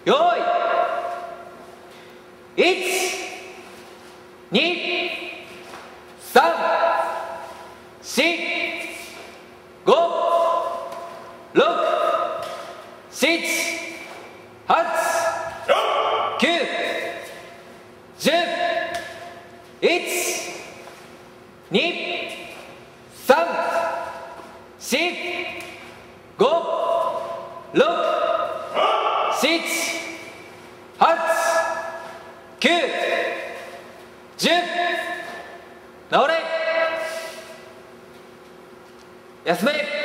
よーい、1、2、3、4、5、6、7、8、9、10、1、2、3、4、5、6、7、8、9、10、治れ、休め。